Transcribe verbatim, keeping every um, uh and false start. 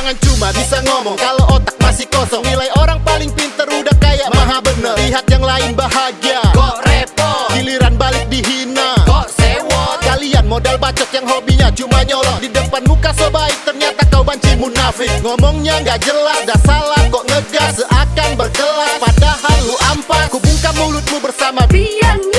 Jangan cuma bisa ngomong kalau otak masih kosong. Nilai orang paling pinter udah kayak maha bener. Lihat yang lain bahagia, kok repot. Giliran balik dihina, kok sewot. Kalian modal bacot yang hobinya cuma nyolong. Di depan muka so baik, ternyata kau banci munafik. Ngomongnya nggak jelas, dah salah kok ngegas. Seakan berkelas, padahal lu ampas. Ku bungkam mulutmu bersama biangnya.